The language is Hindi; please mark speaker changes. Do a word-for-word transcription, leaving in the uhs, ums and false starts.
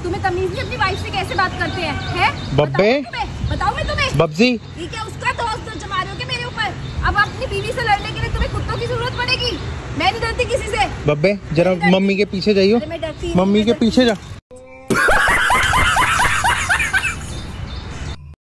Speaker 1: तुम्हें तमीज नहीं अपनी वाइफ से कैसे बात करते हैं? है?
Speaker 2: बब्बे
Speaker 1: बताओ मैं तुम्हें।
Speaker 2: बब्जी
Speaker 1: ये क्या उसका दोस्त जमा रहे हो क्या मेरे ऊपर? अब अपनी बीवी से लड़ने के लिए तुम्हें कुत्तों की जरूरत पड़ेगी। मैं नहीं डरती किसी से।
Speaker 2: बब्बे जरा मम्मी के पीछे जाइयो, मम्मी के पीछे जा।